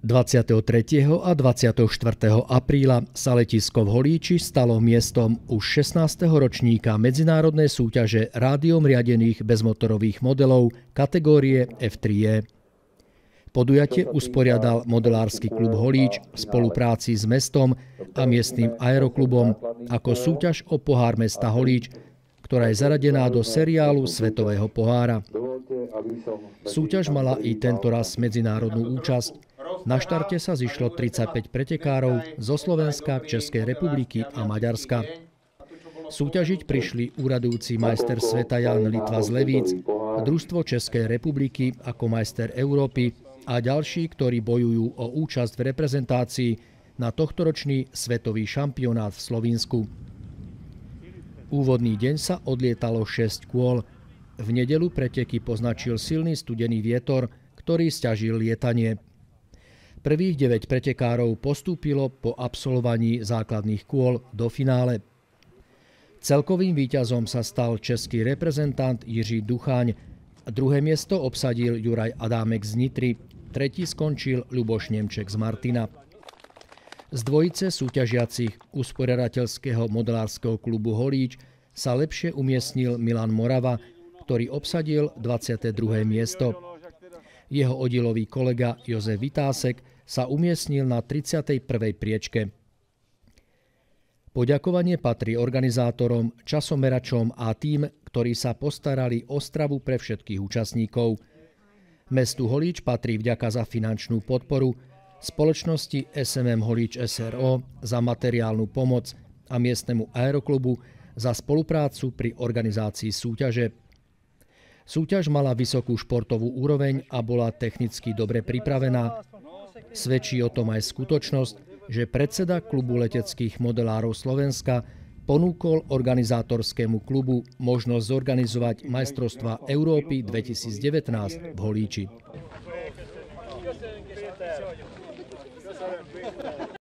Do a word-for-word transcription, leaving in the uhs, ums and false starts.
dvadsiateho tretieho a dvadsiateho štvrtého apríla sa letisko v Holíči stalo miestom už šestnásteho ročníka medzinárodnej súťaže rádiom riadených bezmotorových modelov kategórie ef tri é. Podujatie usporiadal modelársky klub Holíč v spolupráci s mestom a miestnym aeroklubom ako súťaž o pohár mesta Holíč, ktorá je zaradená do seriálu Svetového pohára. Súťaž mala i tentoraz medzinárodnú účasť. Na štarte sa zišlo tridsaťpäť pretekárov zo Slovenska, Českej republiky a Maďarska. Súťažiť prišli úradujúci majster sveta Jan Litva z Levíc, Družstvo Českej republiky ako majster Európy a ďalší, ktorí bojujú o účasť v reprezentácii na tohtoročný svetový šampionát v Slovinsku. Úvodný deň sa odlietalo šesť kôl. V nedeľu preteky poznačil silný studený vietor, ktorý sťažil lietanie. Prvých deväť pretekárov postúpilo po absolvovaní základných kôl do finále. Celkovým víťazom sa stal český reprezentant Jiří Duchaň. Druhé miesto obsadil Juraj Adámek z Nitry, tretí skončil Ľuboš Nemček z Martina. Z dvojice súťažiacich usporiadateľského modelárskeho klubu Holíč sa lepšie umiestnil Milan Morava, ktorý obsadil dvadsiate druhé miesto. Jeho oddilový kolega Jozef Vitásek sa umiestnil na tridsiatej prvej priečke. Poďakovanie patrí organizátorom, časomeračom a tým, ktorí sa postarali o stravu pre všetkých účastníkov. Mestu Holíč patrí vďaka za finančnú podporu, spoločnosti es em em Holíč es er ó za materiálnu pomoc a miestnemu aeroklubu za spoluprácu pri organizácii súťaže. Súťaž mala vysokú športovú úroveň a bola technicky dobre pripravená. Svedčí o tom aj skutočnosť, že predseda klubu leteckých modelárov Slovenska ponúkol organizátorskému klubu možnosť zorganizovať majstrovstvá Európy dvetisícdevätnásť v Holíči.